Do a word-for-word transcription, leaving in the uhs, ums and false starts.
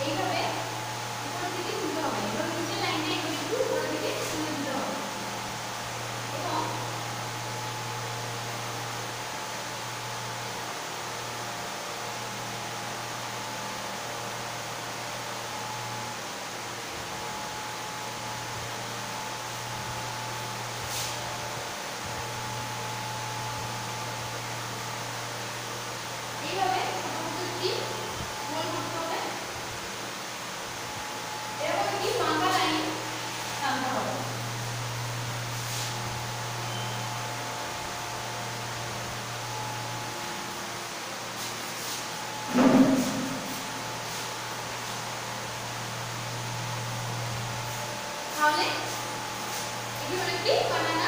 এইভাবে উপর দিকে তুলতে হবে এবং নিচের লাইনটা একটু উপর দিকে তুলে দিতে হবে এবং এইভাবে সমস্ত একটি গোল করতে হবে এরকম একটি বাঁকা লাইন টানতে হবে। তাহলে এটি হলো একটি কর্নার